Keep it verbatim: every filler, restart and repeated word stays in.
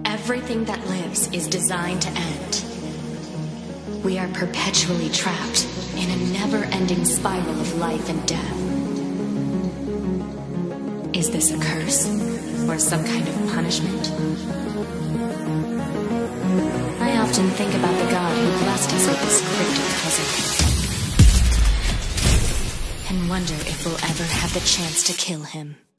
Everything that lives is designed to end. We are perpetually trapped in a never-ending spiral of life and death. Is this a curse or some kind of punishment? I often think about the God who blessed us with this cryptic puzzle and wonder if we'll ever have the chance to kill him.